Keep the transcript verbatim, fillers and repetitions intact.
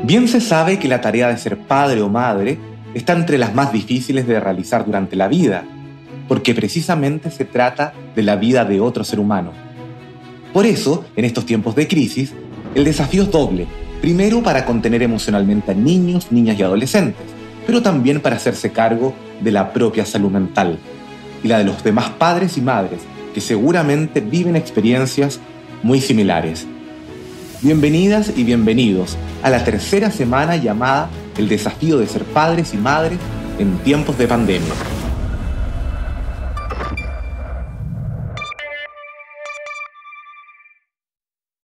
Bien se sabe que la tarea de ser padre o madre está entre las más difíciles de realizar durante la vida, porque precisamente se trata de la vida de otro ser humano. Por eso, en estos tiempos de crisis, el desafío es doble. Primero, para contener emocionalmente a niños, niñas y adolescentes, pero también para hacerse cargo de la propia salud mental y la de los demás padres y madres que seguramente viven experiencias muy similares. Bienvenidas y bienvenidos a la tercera semana llamada El desafío de ser padres y madres en tiempos de pandemia.